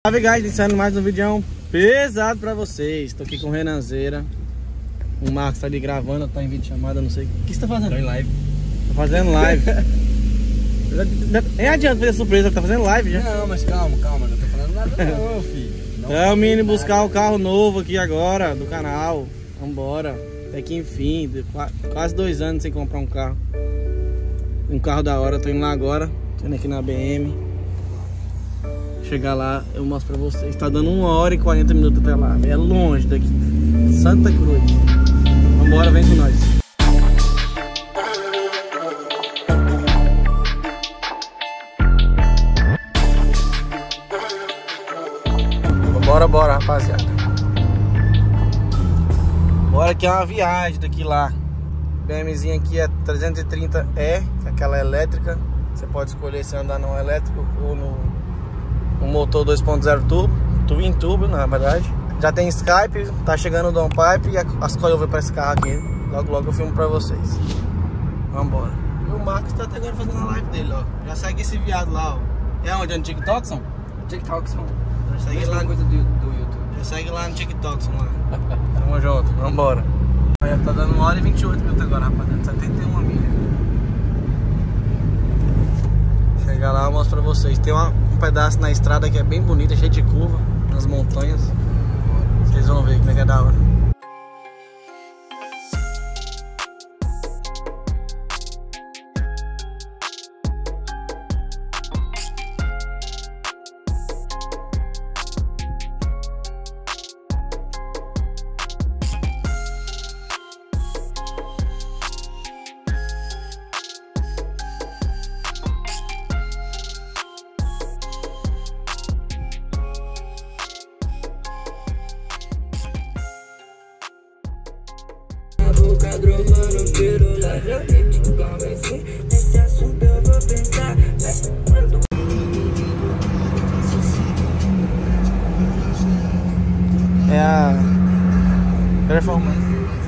Salve, guys, iniciando mais um vídeo pesado pra vocês. Tô aqui com o Renanzeira. O Marcos tá ali gravando, tá em vídeo chamada, não sei. O que você tá fazendo? Tô em live. Tô fazendo live. Nem adianta fazer surpresa, tá fazendo live já. Não, mas calma, não tô falando nada não, filho. É o menino buscar o carro novo aqui agora, do canal. Vambora. Até que enfim, quase 2 anos sem comprar um carro. Um carro da hora, tô indo lá agora. Tô indo aqui na BM. Chegar lá, eu mostro pra vocês. Tá dando 1 hora e 40 minutos até lá. É longe daqui. Santa Cruz. Vambora, vem com nós. Bora, rapaziada. Bora, que é uma viagem daqui lá. BMzinha aqui é 330E, que é aquela elétrica. Você pode escolher se andar no elétrico ou no motor 2.0 turbo, twin turbo na verdade. Já tem Skype, tá chegando o downpipe e as coilovers para esse carro aqui. Logo eu filmo pra vocês. Vambora. E o Marcos tá até agora fazendo a live dele, ó. Já segue esse viado lá, ó. É onde? É no TikTok, são? TikTok são. Já segue lá, coisa do YouTube. já segue lá no TikTok, são lá. Tamo junto, vambora. Tá dando 1 hora e 28 minutos agora, rapaziada. 71 milhas. Chegar lá eu mostro pra vocês. Tem um pedaço na estrada que é bem bonito, cheio de curva, nas montanhas. Vocês vão ver como é que é da hora. É a performance.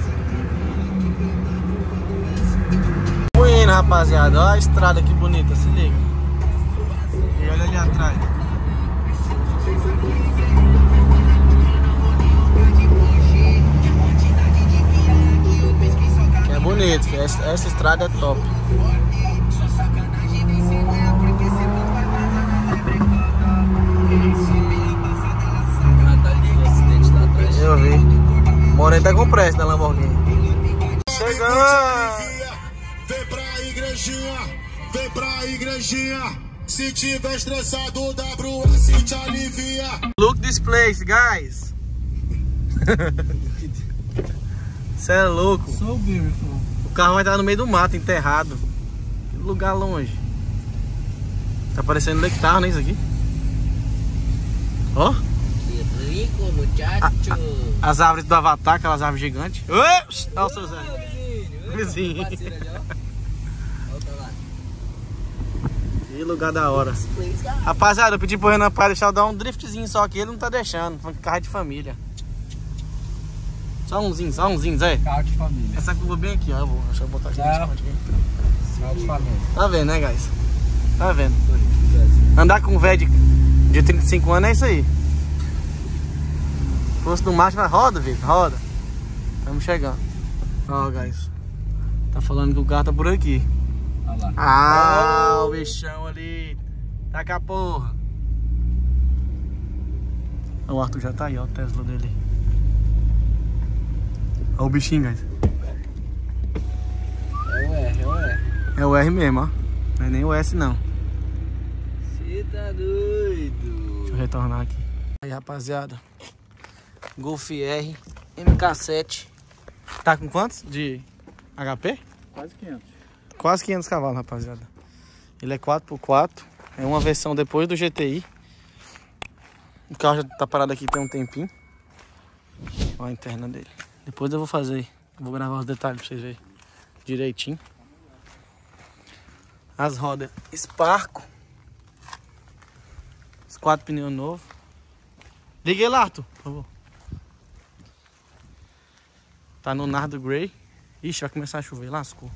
Fui indo, rapaziada. Olha a estrada que bonita, se liga. E olha ali atrás. Que é bonito, essa estrada é top. Eu vi. Moreno tá com pressa na Lamborghini. Chegando! Vem pra igrejinha. Se tiver estressado, WS te alivia. Look this place, guys. Cê é louco. So beautiful. O carro vai estar no meio do mato, enterrado. Que lugar longe. Tá parecendo Lectar, né, isso aqui? Ó. Rico, muchacho. As árvores do Avatar, aquelas árvores gigantes. Olha o seu Zé. Vizinho. Que lugar da hora. Rapaziada, eu pedi pro Renan pra deixar eu dar um driftzinho só que ele não tá deixando. Carro de família. Só umzinho, Zé. Carro de família. Essa curva bem aqui, ó. Deixa eu botar aqui. Carro de família. Tá vendo, né, guys? Tá vendo? Andar com um velho de 35 anos é isso aí. Força do macho, vai, roda, Vitor, roda. Estamos chegando. Ó, guys. Tá falando que o carro tá por aqui. Olha lá. Ah, o bichão ali. Taca a porra. O Arthur já tá aí, ó, o Tesla dele. Ó o bichinho, guys. É o R. É o R mesmo, ó. Não é nem o S, não. Você tá doido. Deixa eu retornar aqui. Aí, rapaziada. Golf R MK7. Tá com quantos de HP? Quase 500. Quase 500 cavalos, rapaziada. Ele é 4x4. É uma versão depois do GTI. O carro já tá parado aqui tem um tempinho. Olha a interna dele. Depois eu vou fazer. Vou gravar os detalhes pra vocês verem direitinho. As rodas Sparco. Os 4 pneus novos. Liga aí lá, Arthur, por favor. Tá no Nardo Grey. Ixi, vai começar a chover, lascou.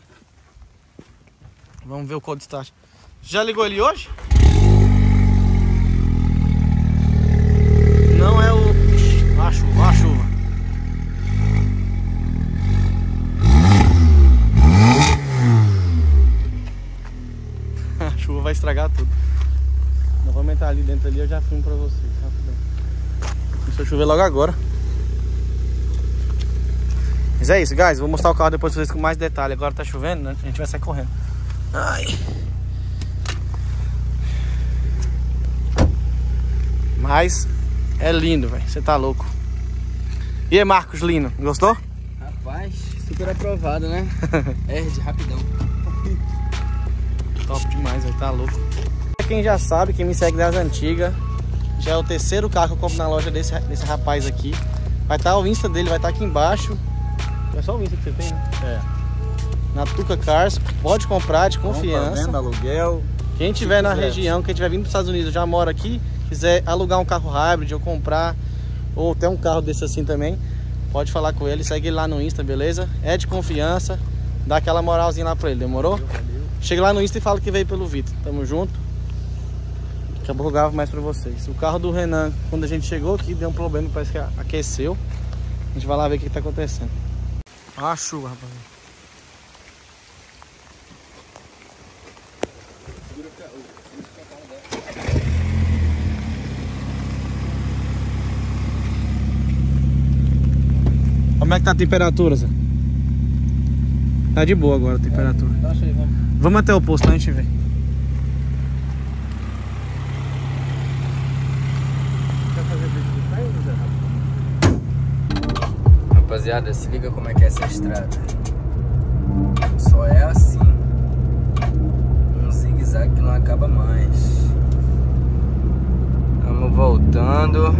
Vamos ver o código start. Já ligou ele hoje? entrar ali dentro ali, eu já filmo pra vocês, rapidão. Começou a chover logo agora. Mas é isso, guys. Vou mostrar o carro depois pra vocês com mais detalhe. Agora tá chovendo, né? A gente vai sair correndo. Ai. Mas é lindo, velho. Você tá louco. E aí, Marcos Lino, gostou? Rapaz, super aprovado, né? Erd, rapidão. Top demais, velho. Tá louco. Quem já sabe, quem me segue das antigas, já é o terceiro carro que eu compro na loja desse rapaz aqui. Vai estar o Insta dele, vai estar aqui embaixo. É só o Insta que você tem, né? É. Na Tuca Cars, pode comprar de confiança. Venda, aluguel. Quem tiver na região, quem tiver vindo dos Estados Unidos, já mora aqui, quiser alugar um carro hybrid ou comprar, ou até um carro desse assim também, pode falar com ele, segue ele lá no Insta, beleza? É de confiança, dá aquela moralzinha lá pra ele, demorou? Valeu. Chega lá no Insta e fala que veio pelo Vitor. Tamo junto. Daqui a pouco eu gravo mais pra vocês. O carro do Renan, quando a gente chegou aqui, deu um problema, parece que aqueceu. A gente vai lá ver o que tá acontecendo. Olha a chuva, rapaz. Como é que tá a temperatura, Zé? Tá de boa agora a temperatura. Baixa aí, vamos. Vamos até o posto lá, a gente vê. Quer fazer vídeo de trem, Zé? Rapaziada, se liga como é que é essa estrada. Só é assim. Um zigue-zague que não acaba mais. Estamos voltando.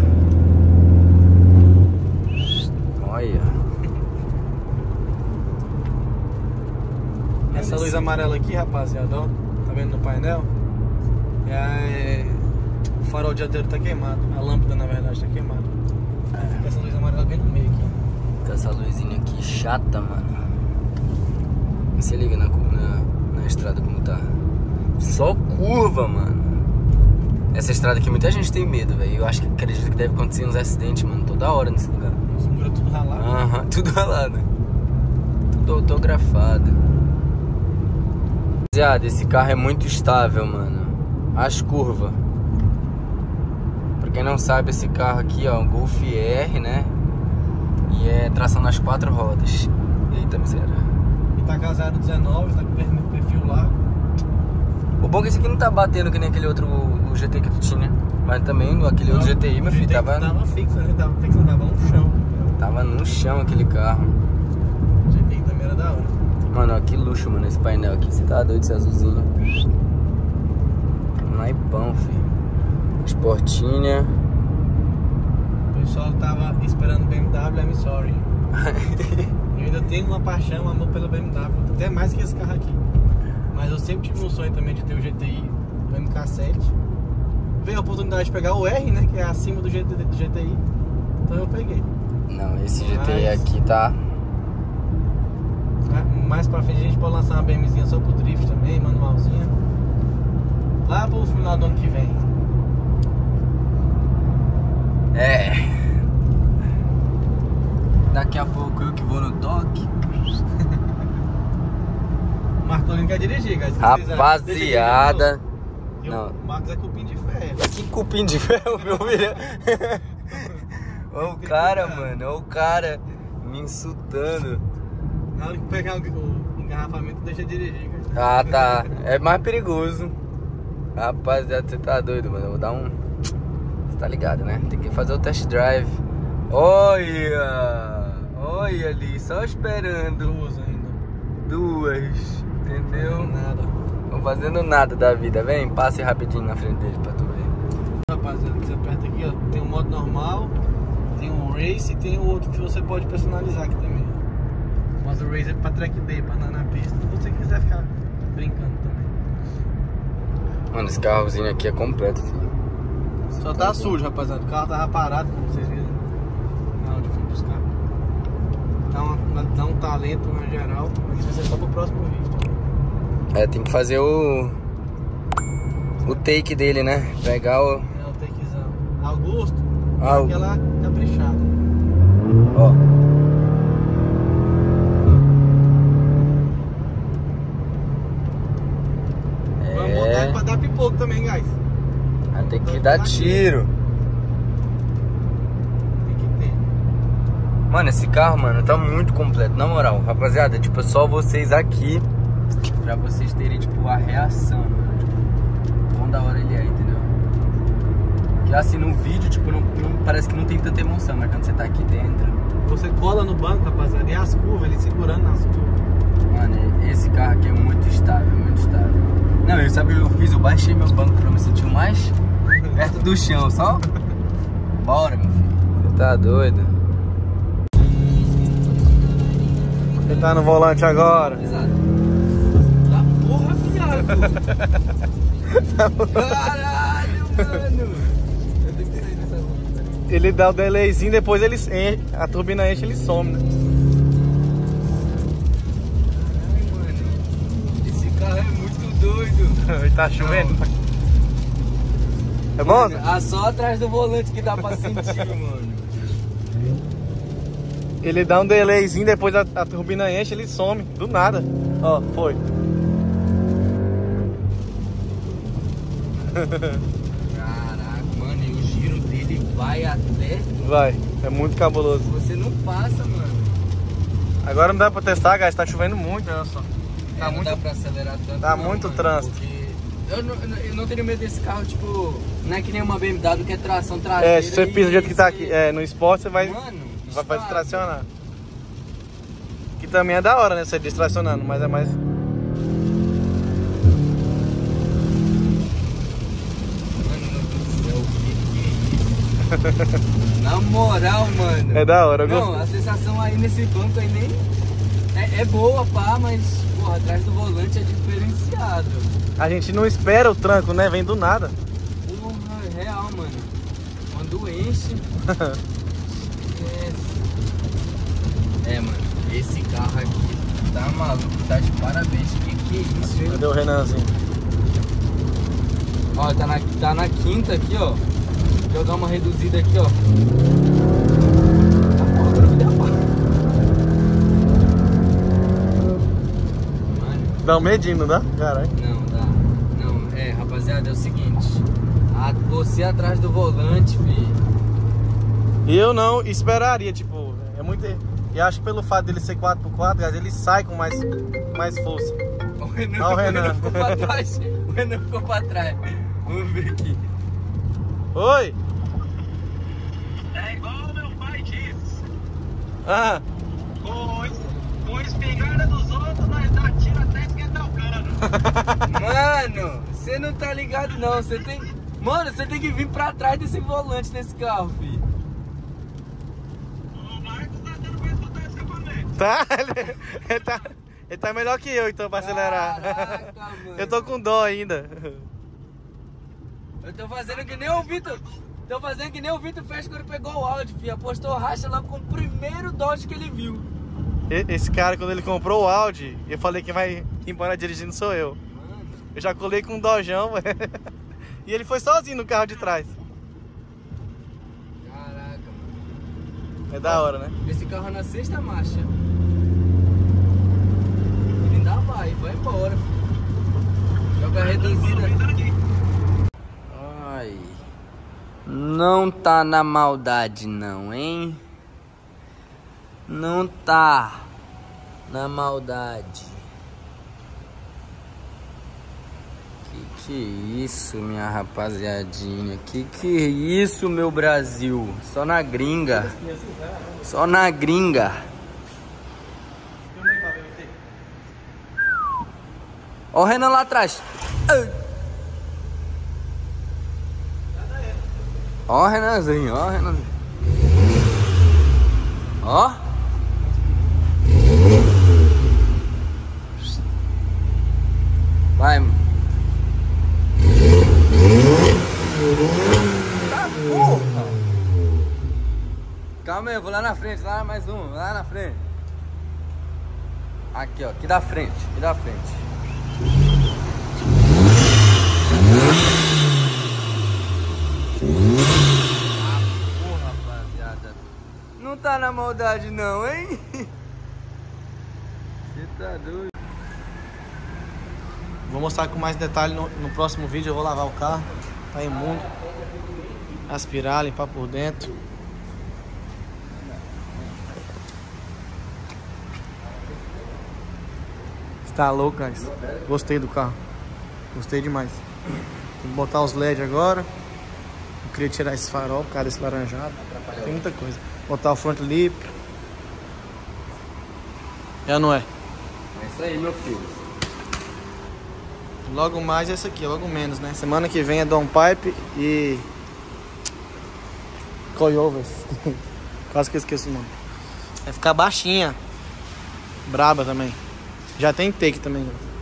Olha. Essa luz amarela aqui, rapaziada, ó. Tá vendo no painel? O farol dianteiro tá queimado. A lâmpada, na verdade, tá queimada. Fica essa luz amarela bem no meio aqui. Com essa luzinha aqui chata, mano. Se liga na estrada como tá. Só curva, mano. Essa estrada aqui muita gente tem medo, velho. Eu acho que acredito que deve acontecer uns acidentes, mano, toda hora nesse lugar. Os muros tudo ralado. Aham, tudo ralado. Tudo autografado. Rapaziada, esse carro é muito estável, mano. As curvas. Pra quem não sabe, esse carro aqui, ó, um Golf R, né? E é tração nas 4 rodas. Eita, miséria. E tá casado 19, tá com o perfil lá. O bom é que esse aqui não tá batendo que nem aquele outro, o GT que tu tinha. Mas também aquele outro GTI, meu filho, tava fixo, né? Tava no chão. Tava no chão aquele carro. O GTI também era da hora. Mano, ó, que luxo, mano, esse painel aqui. Você tá doido, esse azulzinho. Naipão, filho. Esportinha. O pessoal tava esperando BMW, I'm sorry. Eu ainda tenho uma paixão, um amor pela BMW. Até mais que esse carro aqui. Mas eu sempre tive um sonho também de ter o GTI, o MK7. Veio a oportunidade de pegar o R, né? Que é acima do GTI. Então eu peguei. Não, esse GTI aqui tá... Mais pra frente a gente pode lançar uma BMzinha só pro drift também, manualzinha. Lá pro final do ano que vem. É. Daqui a pouco eu que vou no toque. O Marcolino quer dirigir, guys. Rapaziada. Não. O Marcos é cupim de ferro. Que cupim de ferro, meu filho. Olha o cara, mano. Olha o cara me insultando. Na hora que pegar o engarrafamento, deixa dirigir, guys. Ah, tá. É mais perigoso. Rapaziada, você tá doido, mano. Eu vou dar um... Você tá ligado, né? Tem que fazer o test drive. Olha! Olha ali, só esperando. Duas ainda. Duas. Entendeu? Nada. Não fazendo nada da vida. Vem, passe rapidinho na frente dele pra tu ver. Rapaziada, que você aperta aqui, ó. Tem o modo normal, tem o Race e tem o outro que você pode personalizar aqui também. Mas o Race é pra track day, pra andar na pista. Se você quiser ficar brincando também. Mano, esse carrozinho aqui é completo, filho. Só tá sujo, rapaziada. O carro tava parado, como vocês viram. Na onde eu fui buscar. Dá um talento no geral, mas isso vai ser só pro próximo vídeo. É, tem que fazer o take dele, né? Pegar o... É o takezão. Augusto, Ah, aquela caprichada. Ó. Vamos montar ele pra dar pipoco também, guys. tem que dar tiro. Tem que ter. Mano, esse carro, mano, tá muito completo. Na moral, rapaziada, tipo, é só vocês aqui pra vocês terem, tipo, a reação, mano. Tipo, quão da hora ele é, entendeu? Que assim, no vídeo, tipo, não parece que não tem tanta emoção, mas quando você tá aqui dentro... Você cola no banco, rapaziada, e as curvas, ele segurando nas curvas. Mano, esse carro aqui é muito estável, muito estável. Não, eu sabe, eu baixei meu banco pra me sentir mais perto do chão, só... Bora, meu filho. Você tá doido? Você tá no volante agora. Exato. Da porra, viado. Caralho, mano. Eu tenho que sair dessa rua. Ele dá o delayzinho, depois ele enche, a turbina enche, ele some, né? Ai, mano. Esse carro é muito doido. Tá chovendo? É bom? Só atrás do volante que dá pra sentir, mano. Ele dá um delayzinho, depois a turbina enche, ele some, do nada. Ó, foi. Caraca, mano, e o giro dele vai até... Vai, é muito cabuloso. Você não passa, mano. Agora não dá pra testar, guys, tá chovendo muito, olha só. Tá não muito, dá pra acelerar tanto. tá não, muito mano, trânsito. Eu não tenho medo desse carro, tipo... Não é que nem uma BMW que é tração traseira. É, se você pisa do jeito que tá aqui, no esporte, você vai, Mano, vai distracionar. Que também é da hora, né, você distracionando, mas é mais... Na moral, mano. É da hora, eu Não, gosto. a sensação aí nesse banco aí nem... É boa, pá, mas, porra, atrás do volante é diferenciado. A gente não espera o tranco, né, vem do nada. Porra, é real, mano. Quando enche... mano, esse carro aqui tá maluco, tá de parabéns. Que é isso, hein? Cadê o Renanzinho? Ó, tá na quinta aqui, ó. Vou jogar uma reduzida aqui, ó. Dá um medinho, não dá? Caralho. Não, dá. Não, rapaziada, é o seguinte. Você atrás do volante, filho. Eu não esperaria, tipo, é muito... E acho que pelo fato dele ser 4x4, guys, ele sai com mais força. O Renan, Ah, o Renan ficou pra trás. O Renan ficou pra trás. Vamos ver aqui. Oi! É igual meu pai diz. Ah, Com espingarda dos outros, nós dá tiro até esquentar o cano. Mano, você não tá ligado não. Você tem... Mano, você tem que vir pra trás desse volante desse carro, filho. O Marcos tá dando pra escutar esse equipamento. tá? Ele tá melhor que eu, então, pra acelerar. Caraca, mano. Eu tô com dó ainda. Eu tô fazendo que nem o Vitor. Tô fazendo que nem o Vitor fez quando pegou o Audi, filho. Apostou racha lá com o primeiro Dodge que ele viu. Esse cara, quando ele comprou o Audi, eu falei que vai embora dirigindo sou eu. Mano. Eu já colei com um Dojão, e ele foi sozinho no carro de trás. Caraca, mano. É da hora, né? Esse carro é na sexta marcha. Ele ainda vai embora, filho. Joga reduzida. Ai. Não tá na maldade não, hein? Não tá na maldade. Que isso, minha rapaziadinha? Que isso, meu Brasil? Só na gringa. Só na gringa. Ó o Renan lá atrás. Ó o Renanzinho, ó o Renanzinho. Ó. Vai. Tá porra. Calma aí, eu vou lá na frente, lá mais um, lá na frente. Aqui, ó, aqui da frente, aqui da frente. Ah, porra, rapaziada. Não tá na maldade não, hein? Você tá doido. Vou mostrar com mais detalhe no próximo vídeo. Eu vou lavar o carro. tá imundo. Aspirar, limpar por dentro. Tá louco, guys. Gostei do carro. Gostei demais. Tem que botar os LED agora. Eu queria tirar esse farol por causa desse laranjado. Tem muita coisa. Botar o front lip. É ou não é? É isso aí, meu filho. Logo mais esse aqui, logo menos, né? Semana que vem é downpipe e coilovers. Quase que eu esqueço o nome. Vai ficar baixinha. Braba também. Já tem take também.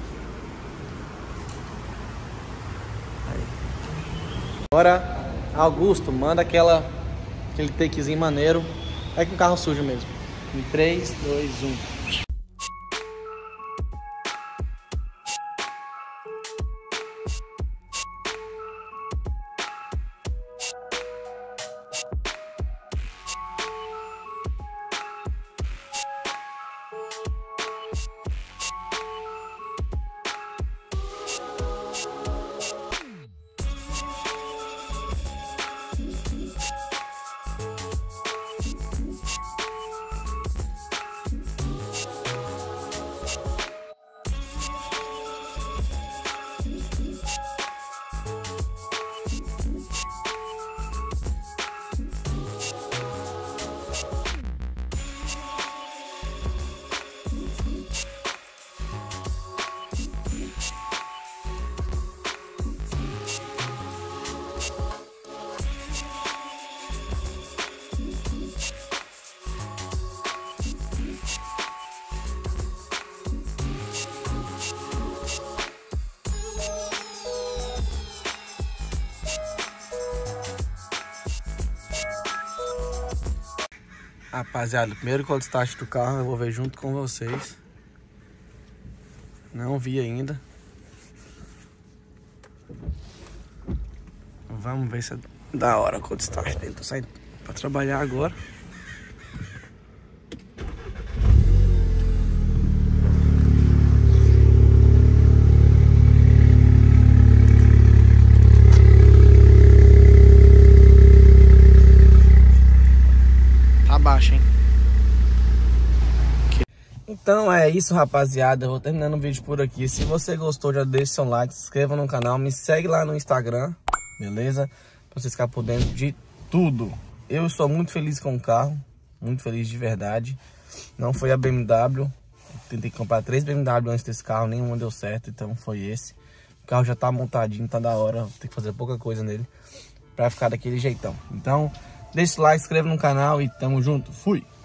Aí. Agora, Augusto, manda aquele takezinho maneiro. É com carro sujo mesmo. Em 3, 2, 1. Rapaziada, o primeiro cold start do carro eu vou ver junto com vocês. Não vi ainda. Vamos ver se é da hora o cold start dele. Tô saindo pra trabalhar agora. Hein? Então é isso, rapaziada. Eu vou terminando o vídeo por aqui. Se você gostou, já deixa seu like, se inscreva no canal, me segue lá no Instagram, beleza? Pra você ficar por dentro de tudo. Eu sou muito feliz com o carro, muito feliz de verdade. Não foi a BMW. Eu tentei comprar 3 BMW antes desse carro, nenhuma deu certo, então foi esse. O carro já tá montadinho, tá da hora. Vou ter que fazer pouca coisa nele pra ficar daquele jeitão. Então deixa o like, se inscreva no canal e tamo junto. Fui!